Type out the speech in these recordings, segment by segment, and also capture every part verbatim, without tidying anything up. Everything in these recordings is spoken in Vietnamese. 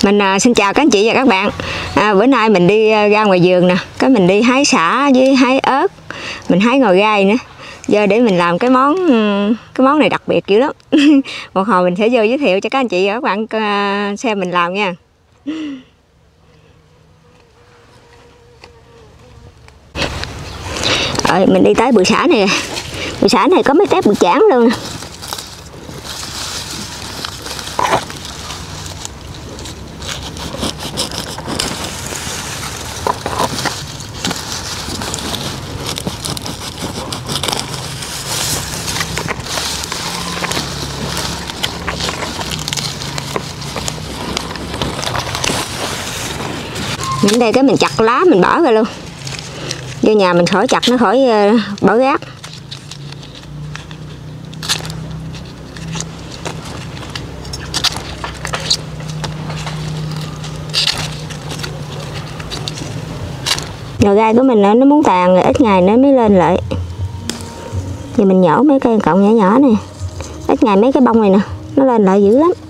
Mình à, xin chào các anh chị và các bạn. à, Bữa nay mình đi à, ra ngoài vườn nè. Cái mình đi hái sả với hái ớt. Mình hái ngò gai nữa. Giờ để mình làm cái món Cái món này đặc biệt dữ lắm. Một hồi mình sẽ vô giới thiệu cho các anh chị và các bạn à, xem mình làm nha. Rồi mình đi tới bụi sả này. Bụi sả này có mấy tép bụi chảng luôn nè. Đến đây cái mình chặt lá mình bỏ ra luôn. Vô nhà mình khỏi chặt nó khỏi uh, bỏ rác. Ngò gai của mình nó muốn tàn ít ngày nó mới lên lại. Giờ mình nhổ mấy cây cọng nhỏ nhỏ này. Ít ngày mấy cái bông này nè nó lên lại dữ lắm.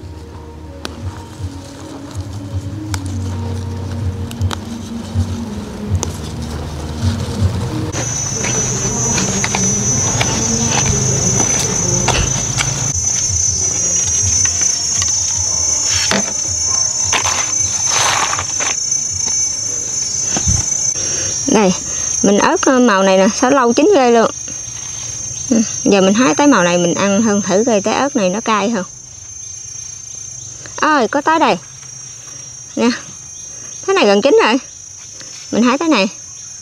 Đây, mình ớt màu này nè, sao lâu chín ghê luôn. Giờ mình hái tới màu này mình ăn hơn, thử coi trái ớt này nó cay không. Ơi, có tới đây. Nè, cái này gần chín rồi. Mình hái tới này.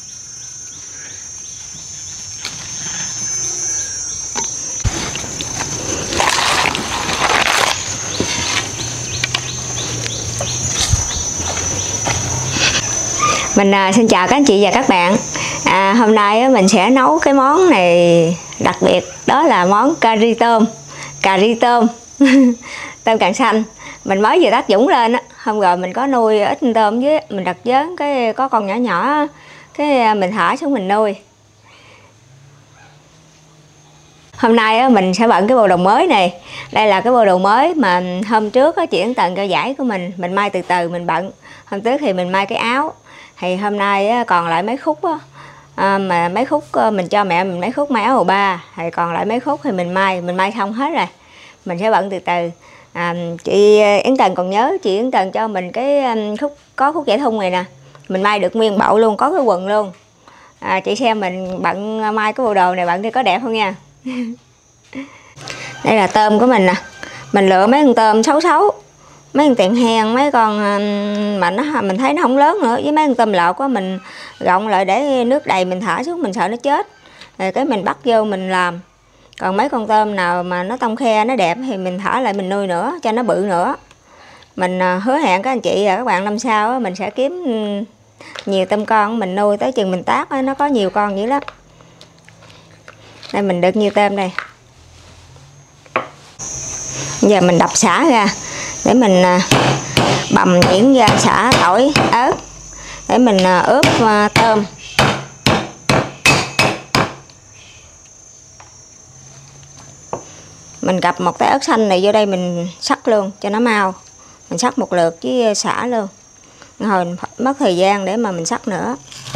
Mình à, xin chào các anh chị và các bạn. à, Hôm nay á, mình sẽ nấu cái món này đặc biệt. Đó là món cà ri tôm. Cà ri tôm Tôm càng xanh. Mình mới vừa đắt Dũng lên á. Hôm rồi mình có nuôi ít tôm với mình đặt vớn cái có con nhỏ nhỏ. Cái mình thả xuống mình nuôi. Hôm nay á, mình sẽ bận cái bộ đồ mới này. Đây là cái bộ đồ mới mà hôm trước á, chị Yến Tần cho giải của mình. Mình may từ từ mình bận. Hôm trước thì mình may cái áo. Thì hôm nay còn lại mấy khúc á, à, mà mấy khúc mình cho mẹ mình mấy khúc may áo màu ba, thì còn lại mấy khúc thì mình may mình may xong hết rồi, mình sẽ bận từ từ. à, chị Yến Tần còn nhớ chị Yến Tần cho mình cái khúc có khúc dẻ thun này nè, mình may được nguyên bộ luôn, có cái quần luôn. à, chị xem mình bận may cái bộ đồ này bận thì có đẹp không nha. Đây là tôm của mình nè, mình lựa mấy con tôm xấu xấu, mấy con tiện hèn, mấy con mà nó mình thấy nó không lớn nữa, với mấy con tôm lọt quá mình gọng lại để nước đầy mình thả xuống, mình sợ nó chết rồi cái mình bắt vô mình làm. Còn mấy con tôm nào mà nó tông khe nó đẹp thì mình thả lại mình nuôi nữa cho nó bự nữa. Mình hứa hẹn các anh chị và các bạn năm sau mình sẽ kiếm nhiều tôm con mình nuôi tới chừng mình tác nó có nhiều con dữ lắm. Đây mình được nhiêu tôm đây. Giờ mình đập xả ra để mình bầm nhuyễn ra xả, tỏi, ớt để mình ướp tôm. Mình gập một cái ớt xanh này vô đây mình sắc luôn cho nó mau. Mình sắc một lượt với xả luôn. Rồi mất thời gian để mà mình sắc nữa.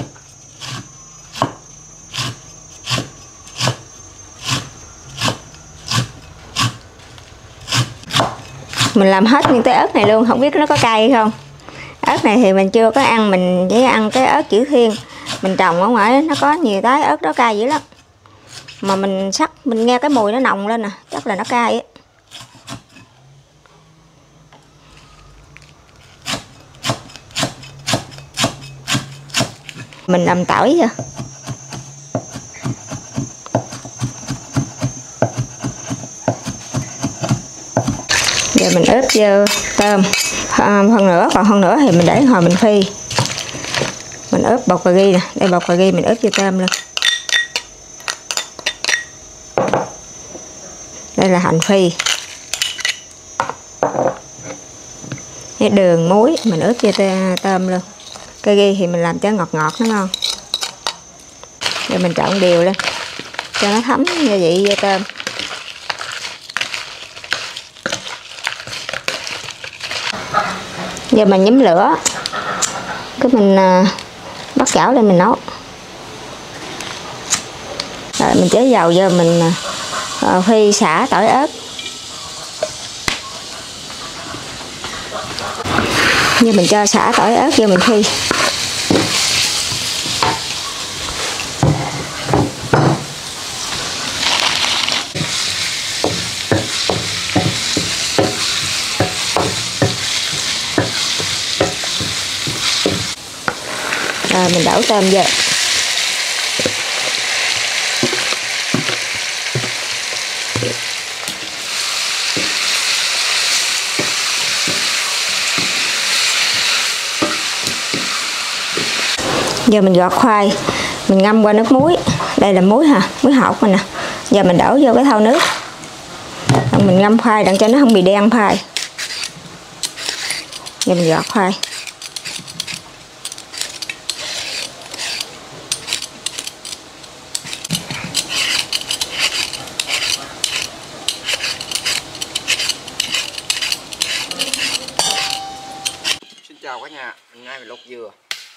Mình làm hết những cái ớt này luôn, không biết nó có cay hay không. Ớt này thì mình chưa có ăn, mình chỉ ăn cái ớt chữ thiên. Mình trồng ở ngoài nó có nhiều trái ớt đó cay dữ lắm. Mà mình sắc, mình nghe cái mùi nó nồng lên nè, chắc là nó cay á. Mình làm tỏi chưa? Giờ mình ướp vô tôm à, phần nữa, còn hơn nữa thì mình để hồi mình phi. Mình ướp bột cà ri nè, đây bột cà ri mình ướp vô tôm luôn. Đây là hành phi. Cái đường muối mình ướp vô tôm luôn. Cà ri thì mình làm cho ngọt ngọt nó ngon. Rồi mình trộn đều lên cho nó thấm gia vị vô tôm. Giờ mình nhúm lửa, cái mình bắt chảo lên mình nấu. Rồi mình chế dầu vô mình phi sả tỏi ớt. Như mình cho sả tỏi ớt vô mình phi. Rồi mình đổ tôm vô. Giờ mình gọt khoai, mình ngâm qua nước muối. Đây là muối hả, muối hột mình nè. Giờ mình đổ vô cái thau nước. Mình ngâm khoai đặng cho nó không bị đen khoai. Giờ mình gọt khoai. Xin chào cả nhà, hôm nay mình luộc dừa.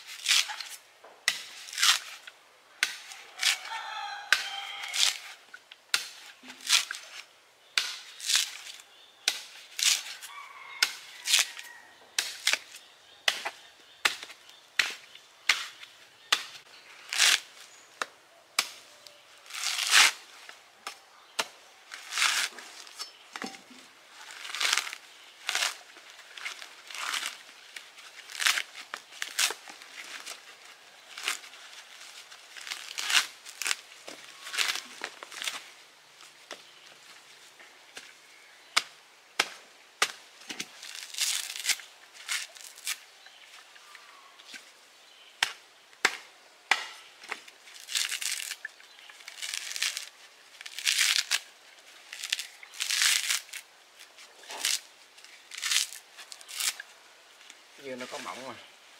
Dừa nó có mỏng mà.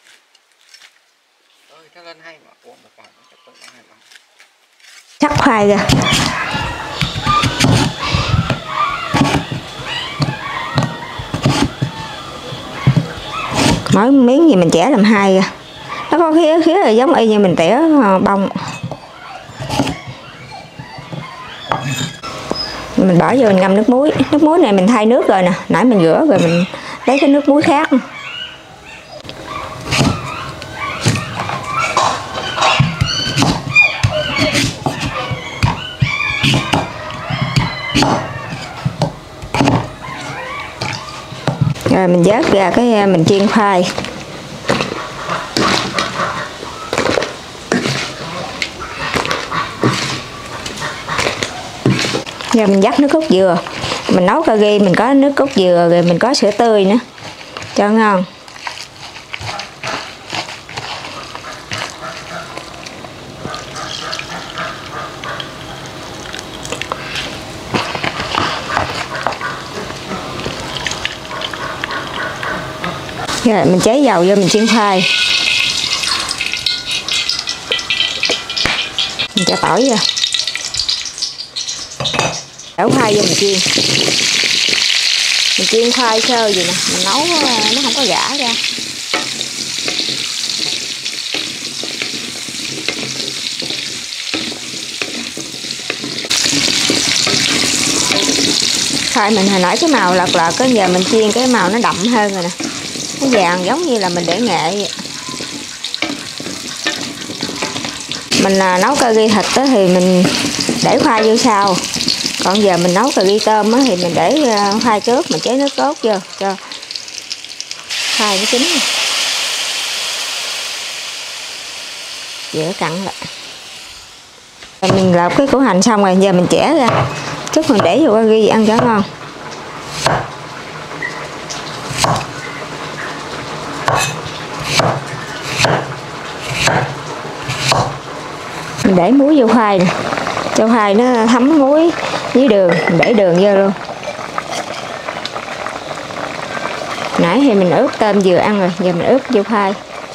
Ơi nó lên hay mà. Ủa một vòng nó có hai vòng. Chắc khoai ra. Mỗi miếng gì mình chẻ làm hai ra. Nó có khía khía là giống y như mình tỉa bông. Mình bỏ vô mình ngâm nước muối. Nước muối này mình thay nước rồi nè. Nãy mình rửa rồi mình lấy cái nước muối khác. Rồi mình vớt ra cái mình chiên khoai. Rồi mình vắt nước cốt dừa. Mình nấu cà ri mình có nước cốt dừa rồi mình có sữa tươi nữa cho ngon. Rồi mình chế dầu vô mình chiên khoai. Mình cho tỏi vô. Đổ khoai vô mình chiên. Mình chiên khoai sơ gì nè, mình nấu nó không có rã ra. Khoai mình hồi nãy cái màu lợt lợt cái giờ mình chiên cái màu nó đậm hơn rồi nè. Nó vàng giống như là mình để nghệ vậy. Mình là nấu cà ri thịt đó thì mình để khoai vô sau. Còn giờ mình nấu cà ri tôm á thì mình để khoai trước, mình chế nước cốt vô cho khoai nó chín. Dễ cặn lại. Mình lọc cái củ hành xong rồi, giờ mình chẻ ra. Chút mình để vô cà ri ăn cho ngon. Mình để muối vô khoai nè, cho khoai nó thấm muối với đường, mình để đường vô luôn. Nãy thì mình ướp tôm vừa ăn rồi, giờ mình ướp vô khoai.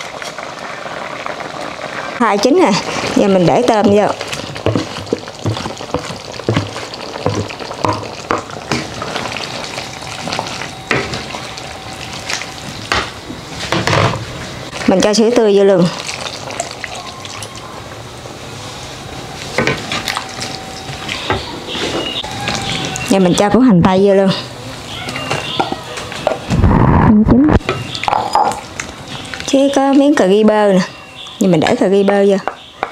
Khoai chín rồi, giờ mình để tôm vô. Mình cho sữa tươi vô luôn. Và mình cho củ hành tây vô luôn. Chín. Chứ có miếng cà ri bơ nè, nhưng mình để cà ri bơ vô.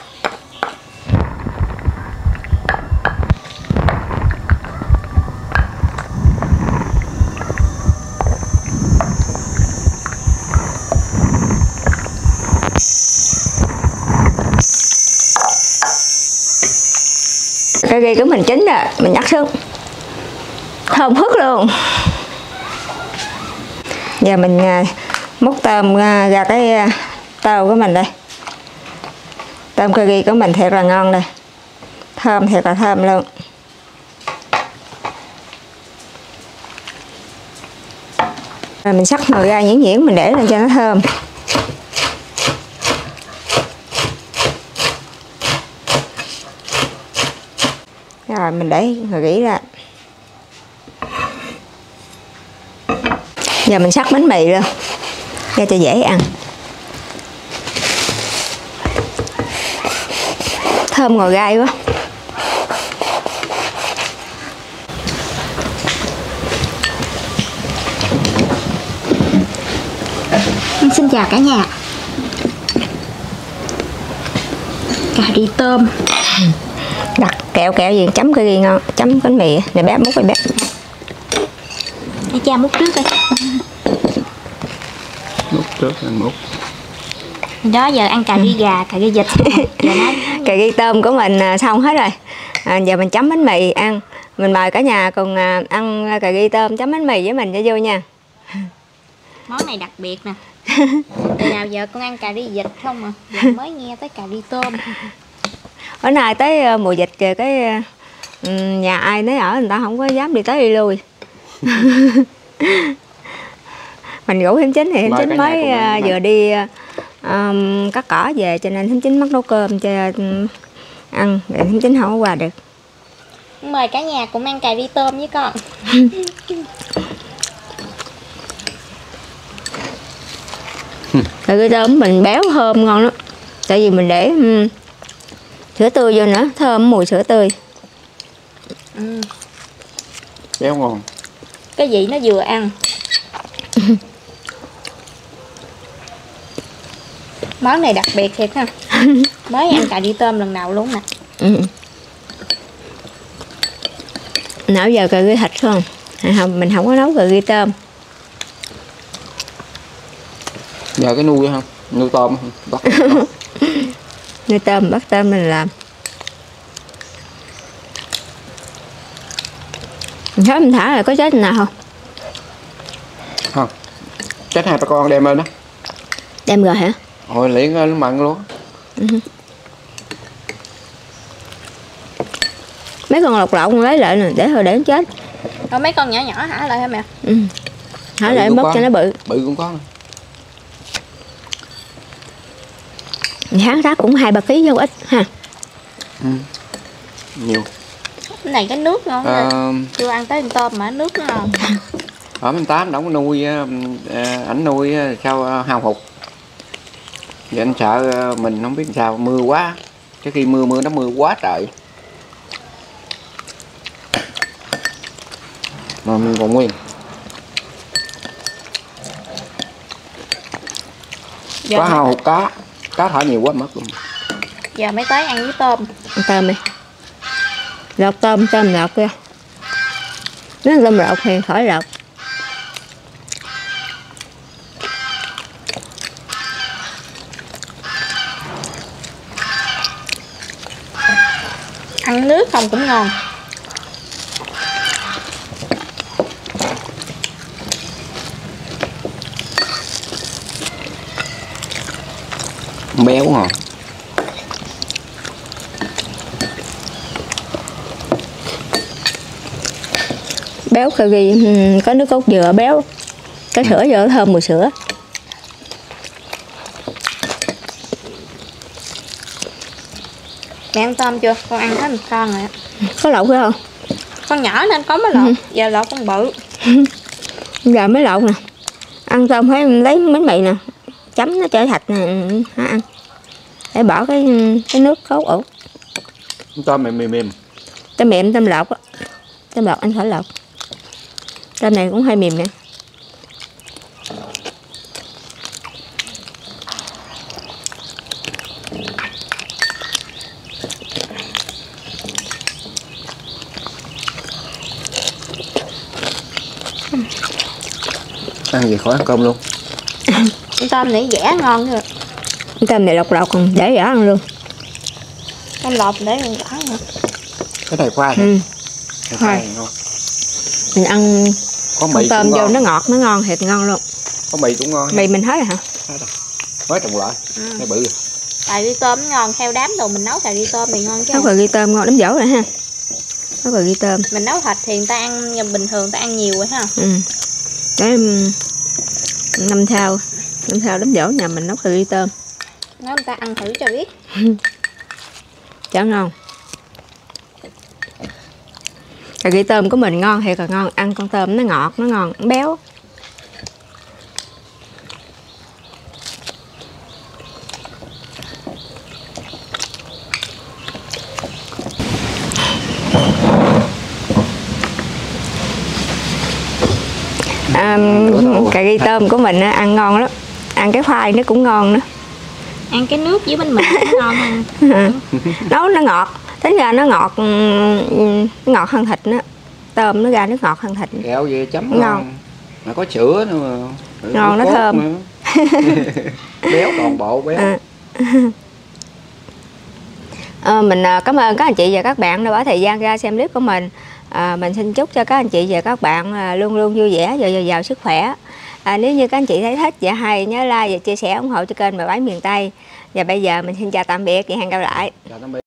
Cà ri của mình chín rồi, mình nhắc xuống. Thơm phức luôn. Giờ mình múc tôm ra cái tô của mình đây. Tôm cà ri của mình thiệt là ngon đây. Thơm thiệt là thơm luôn. Rồi mình sắc nồi ra nhuyễn nhuyễn mình để lên cho nó thơm. Rồi mình để cà ri ra. Giờ mình sắc bánh mì luôn ra cho dễ ăn. Thơm ngồi gai quá. Xin chào cả nhà. Cà ri tôm. Đặt kẹo kẹo gì chấm cà ri ngon, chấm bánh mì này bé múc rồi bé. Để cha múc trước coi. Múc trước anh múc. Đó giờ ăn cà ri gà, cà ri vịt. Giờ nói Cà ri tôm của mình xong hết rồi. À, giờ mình chấm bánh mì ăn. Mình mời cả nhà cùng ăn cà ri tôm chấm bánh mì với mình cho vui nha. món này đặc biệt nè. Từ nào giờ con ăn cà ri vịt không à, giờ mới nghe tới cà ri tôm. Bữa nay tới mùa dịch kìa, cái nhà ai nấy ở người ta không có dám đi tới đi lui. Mình rủ Hiếm Chính thì Hiếm Chính mới uh, vừa đi um, cắt cỏ về, cho nên Hiếm Chính mất nấu cơm cho um, ăn, rồi Hiếm Chính không có qua được. Mời cả nhà cùng ăn cà ri tôm với con. Cà ri tôm mình béo thơm ngon lắm, tại vì mình để um, sữa tươi vô nữa, thơm mùi sữa tươi. Ừ. Béo ngon. Cái vị nó vừa ăn. Món này đặc biệt thiệt ha. Mới ăn cà ri tôm lần đầu luôn nè. Ừ. Nào giờ cà ri thịt không? Không, mình không có nấu cà ri tôm. Giờ cái nuôi không? Nuôi tôm không? Bắt tôm. Nuôi tôm, bắt tôm mình làm. Mình thấy mình thả là có chết nào không? Không. Chết hai ba con đem lên đó. Đem rồi hả? Ôi liền nó mặn luôn. Ừ. Mấy con lọc lọc con lấy lại nè, để thôi để nó chết. Rồi mấy con nhỏ nhỏ hả lại hả mẹ? Ừ. Hả lại bớt cho nó bự. Bự cũng có. Tháng rác cũng hai ba ký không ít ha. Ừ. Nhiều. Cái này cái nước ngon À, chưa ăn tới con tôm mà nước nó ngon. ở bên Tám nó cũng nuôi, ảnh nuôi sao hao hụt. Vậy anh sợ mình không biết sao, mưa quá. Trước khi mưa mưa nó mưa quá trời. Mà mình còn nguyên. Giờ Quá hao hụt cá. Cá thả nhiều quá mất luôn. Giờ mới tới ăn với tôm. Ăn tôm đi. Lọc tôm, tôm lọc kìa. Nếu tôm lọc thì khỏi lọc. Ăn nước không cũng ngon. Béo ngon. Béo cà ri, có nước cốt dừa béo. Cái sữa vô thơm mùi sữa. Mẹ ăn tôm chưa? Con ăn hết một con rồi. Có lọc phải không? Con nhỏ nên có mới lọc. Ừ. Giờ lọc con bự. Giờ mới lọc nè. Ăn tôm phải lấy bánh mì nè. chấm nó cho thạch này hả ăn, để bỏ cái cái nước cốt ủ. Tôm mềm mềm mềm. Tôm mềm, tôm lọc á, tôm lọc anh phải lọc. Tôm này cũng hơi mềm nè. Ăn gì khỏi ăn cơm luôn. Con tôm này dẻ ngon rồi. Tôm này lọc lọc còn để dở ăn luôn. Tôm lọc để con dẻ nữa. Cái này khoai. Ừ. Cái Khoai. khoai ngon. Mình ăn Có con mì tôm cũng vô ngon. nó ngọt, nó ngon thiệt ngon luôn. Có mì cũng ngon. Mì mình hết rồi hả? Mới trồng lại. Ừ. Cái bự. Cà ri tôm nó ngon, theo đám đồ mình nấu cà ri tôm thì ngon chứ. Nấu cà ri tôm ngon lắm dỗ rồi ha. Nấu cà ri tôm. Mình nấu thịt thì người ta ăn bình thường, ta ăn nhiều rồi ha. Ừ. Cái năm thao, năm thao đám dỗ nhà mình nấu cà ri tôm. Nói người ta ăn thử cho biết. Chả ngon. Cà ri tôm của mình ngon thiệt là ngon, ăn con tôm nó ngọt, nó ngon, nó béo. À, cà ri tôm của mình á, ăn ngon lắm, ăn cái khoai nó cũng ngon nữa. Ăn cái nước với bánh mì cũng ngon hơn. Nấu nó ngọt, tính ra nó ngọt, nó ngọt hơn thịt nữa. Tôm nó ra nước ngọt hơn thịt. Kẹo về chấm Ngon. ngon. Mà có sữa nữa mà. Ngon, nó cốt thơm. nữa. Béo toàn bộ béo. À. À, mình cảm ơn các anh chị và các bạn đã bỏ thời gian ra xem clip của mình. À, mình xin chúc cho các anh chị và các bạn à, luôn luôn vui vẻ và dồi dào sức khỏe. À, nếu như các anh chị thấy thích và hay, nhớ like và chia sẻ ủng hộ cho kênh Mèo Báy Miền Tây. Và bây giờ mình xin chào tạm biệt và hẹn gặp lại. Chào tạm biệt.